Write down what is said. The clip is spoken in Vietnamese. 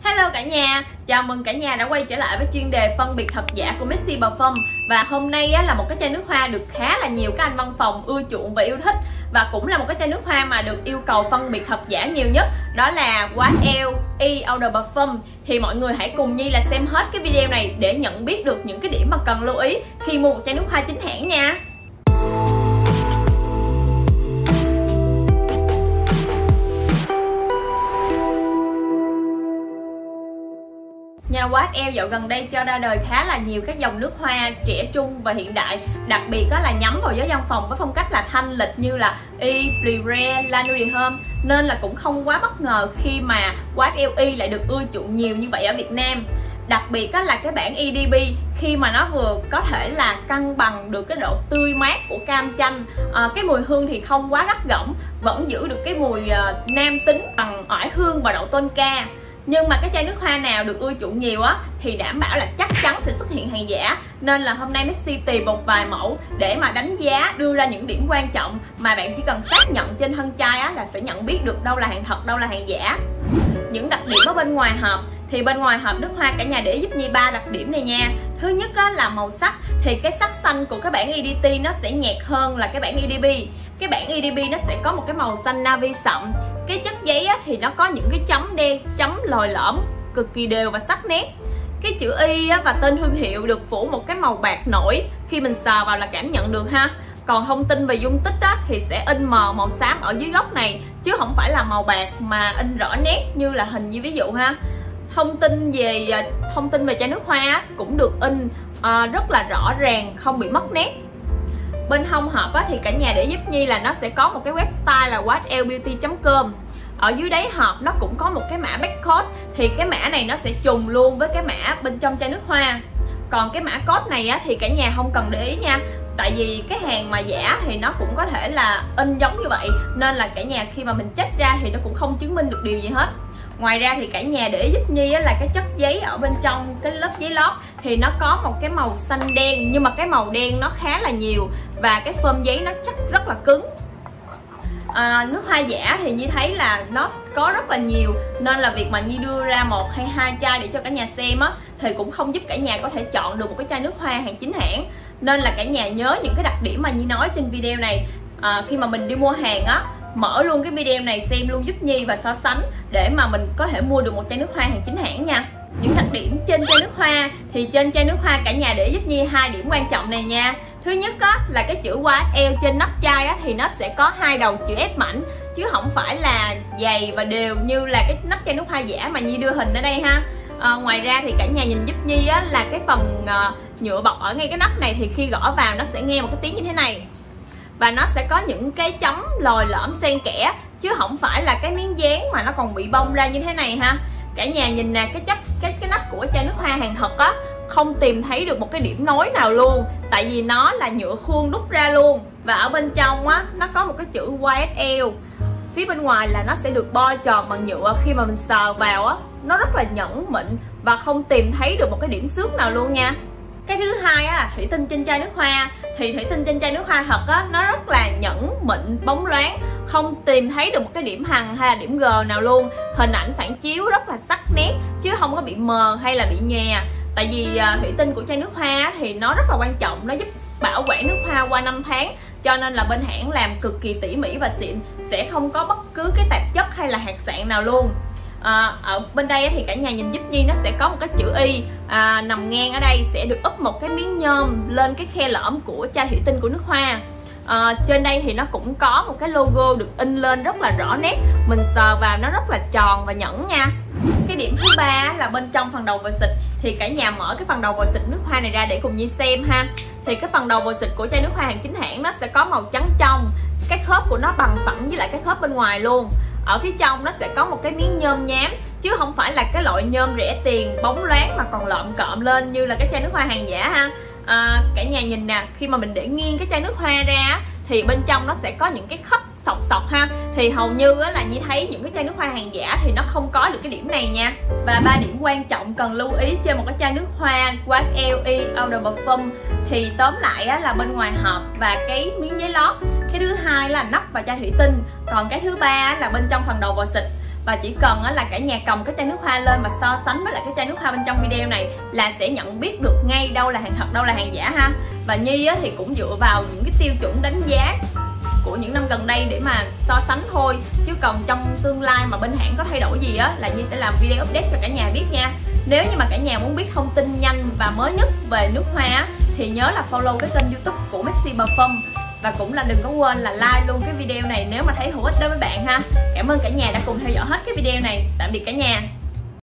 Hello cả nhà, chào mừng cả nhà đã quay trở lại với chuyên đề phân biệt thật giả của Missy Parfum. Và hôm nay là một cái chai nước hoa được khá là nhiều các anh văn phòng ưa chuộng và yêu thích. Và cũng là một cái chai nước hoa mà được yêu cầu phân biệt thật giả nhiều nhất. Đó là YSL Eau de Parfum. Thì mọi người hãy cùng Nhi là xem hết cái video này để nhận biết được những cái điểm mà cần lưu ý khi mua một chai nước hoa chính hãng nha. Nhà YSL dạo gần đây cho ra đời khá là nhiều các dòng nước hoa trẻ trung và hiện đại, đặc biệt là nhắm vào giới văn phòng với phong cách là thanh lịch như là Y, Privé, La Nuit de Homme, nên là cũng không quá bất ngờ khi mà YSL Y lại được ưa chuộng nhiều như vậy ở Việt Nam. Đặc biệt là cái bản EDB khi mà nó vừa có thể là cân bằng được cái độ tươi mát của cam chanh, cái mùi hương thì không quá gắt gỏng, vẫn giữ được cái mùi nam tính bằng oải hương và đậu tôn ca. Nhưng mà cái chai nước hoa nào được ưa chuộng nhiều á thì đảm bảo là chắc chắn sẽ xuất hiện hàng giả. Nên là hôm nay Missy tìm một vài mẫu để mà đánh giá, đưa ra những điểm quan trọng mà bạn chỉ cần xác nhận trên thân chai á là sẽ nhận biết được đâu là hàng thật, đâu là hàng giả. Những đặc điểm ở bên ngoài hộp thì bên ngoài hộp nước hoa cả nhà để giúp Nhi 3 đặc điểm này nha. Thứ nhất là màu sắc, thì cái sắc xanh của cái bản EDT nó sẽ nhạt hơn là cái bản EDB. Cái bản EDB nó sẽ có một cái màu xanh navy sậm. Cái chất giấy thì nó có những cái chấm đen, chấm lồi lõm cực kỳ đều và sắc nét. Cái chữ Y và tên thương hiệu được phủ một cái màu bạc nổi, khi mình sờ vào là cảm nhận được ha. Còn thông tin về dung tích thì sẽ in mờ màu xám ở dưới góc này, chứ không phải là màu bạc mà in rõ nét như là hình như ví dụ ha. Thông tin về chai nước hoa cũng được in rất là rõ ràng, không bị mất nét. Bên hông hộp thì cả nhà để giúp Nhi là nó sẽ có một cái website là yslbeauty.com. Ở dưới đáy hộp nó cũng có một cái mã barcode, thì cái mã này nó sẽ trùng luôn với cái mã bên trong chai nước hoa. Còn cái mã code này thì cả nhà không cần để ý nha, tại vì cái hàng mà giả thì nó cũng có thể là in giống như vậy, nên là cả nhà khi mà mình check ra thì nó cũng không chứng minh được điều gì hết. Ngoài ra thì cả nhà để giúp Nhi là cái chất giấy ở bên trong cái lớp giấy lót thì nó có một cái màu xanh đen, nhưng mà cái màu đen nó khá là nhiều và cái phơm giấy nó chắc rất là cứng. Nước hoa giả thì Nhi thấy là nó có rất là nhiều, nên là việc mà Nhi đưa ra 1 hay 2 chai để cho cả nhà xem thì cũng không giúp cả nhà có thể chọn được một cái chai nước hoa hàng chính hãng. Nên là cả nhà nhớ những cái đặc điểm mà Nhi nói trên video này, khi mà mình đi mua hàng mở luôn cái video này xem luôn giúp Nhi và so sánh để mà mình có thể mua được một chai nước hoa hàng chính hãng nha. Những đặc điểm trên chai nước hoa thì trên chai nước hoa cả nhà để giúp Nhi 2 điểm quan trọng này nha. Thứ nhất là cái chữ YSL trên nắp chai thì nó sẽ có 2 đầu chữ S mảnh, chứ không phải là dày và đều như là cái nắp chai nước hoa giả mà Nhi đưa hình ở đây ha. Ngoài ra thì cả nhà nhìn giúp Nhi là cái phần nhựa bọc ở ngay cái nắp này, thì khi gõ vào nó sẽ nghe một cái tiếng như thế này. Và nó sẽ có những cái chấm lồi lõm xen kẽ, chứ không phải là cái miếng dán mà nó còn bị bong ra như thế này ha. Cả nhà nhìn nè, cái nắp của chai nước hoa hàng thật không tìm thấy được một cái điểm nối nào luôn, tại vì nó là nhựa khuôn đúc ra luôn. Và ở bên trong nó có một cái chữ YSL. Phía bên ngoài là nó sẽ được bo tròn bằng nhựa, khi mà mình sờ vào nó rất là nhẵn mịn và không tìm thấy được một cái điểm xước nào luôn nha. Cái thứ hai thủy tinh trên chai nước hoa, thì thủy tinh trên chai nước hoa thật nó rất là nhẵn mịn, bóng loáng, không tìm thấy được một cái điểm hằn hay là điểm G nào luôn. Hình ảnh phản chiếu rất là sắc nét, chứ không có bị mờ hay là bị nhòe. Tại vì thủy tinh của chai nước hoa thì nó rất là quan trọng, nó giúp bảo quản nước hoa qua 5 tháng, cho nên là bên hãng làm cực kỳ tỉ mỉ và xịn, sẽ không có bất cứ cái tạp chất hay là hạt sạn nào luôn. Ở bên đây thì cả nhà nhìn giúp Nhi nó sẽ có một cái chữ Y nằm ngang ở đây, sẽ được úp một cái miếng nhôm lên cái khe lõm của chai thủy tinh của nước hoa. Trên đây thì nó cũng có một cái logo được in lên rất là rõ nét, mình sờ vào nó rất là tròn và nhẵn nha. Cái điểm thứ ba là bên trong phần đầu vòi xịt, thì cả nhà mở cái phần đầu vòi xịt nước hoa này ra để cùng Nhi xem ha. Thì cái phần đầu vòi xịt của chai nước hoa hàng chính hãng nó sẽ có màu trắng trong, cái khớp của nó bằng phẳng với lại cái khớp bên ngoài luôn. Ở phía trong nó sẽ có một cái miếng nhôm nhám, chứ không phải là cái loại nhôm rẻ tiền bóng loáng mà còn lợm cộm lên như là cái chai nước hoa hàng giả ha. Cả nhà nhìn nè, khi mà mình để nghiêng cái chai nước hoa ra thì bên trong nó sẽ có những cái khớp sọc ha. Thì hầu như là Nhi thấy những cái chai nước hoa hàng giả thì nó không có được cái điểm này nha. Và 3 điểm quan trọng cần lưu ý trên một cái chai nước hoa YSL Eau de Parfum thì tóm lại là bên ngoài hộp và cái miếng giấy lót. Cái thứ hai là nắp và chai thủy tinh. Còn cái thứ ba là bên trong phần đầu vòi xịt. Và chỉ cần là cả nhà cầm cái chai nước hoa lên và so sánh với lại cái chai nước hoa bên trong video này là sẽ nhận biết được ngay đâu là hàng thật, đâu là hàng giả ha. Và Nhi thì cũng dựa vào những cái tiêu chuẩn đánh giá của những năm gần đây để mà so sánh thôi, chứ còn trong tương lai mà bên hãng có thay đổi gì là Nhi sẽ làm video update cho cả nhà biết nha. Nếu như mà cả nhà muốn biết thông tin nhanh và mới nhất về nước hoa thì nhớ là follow cái kênh YouTube của Maxi Parfum. Và cũng là đừng có quên là like luôn cái video này nếu mà thấy hữu ích đối với bạn ha. Cảm ơn cả nhà đã cùng theo dõi hết cái video này. Tạm biệt cả nhà.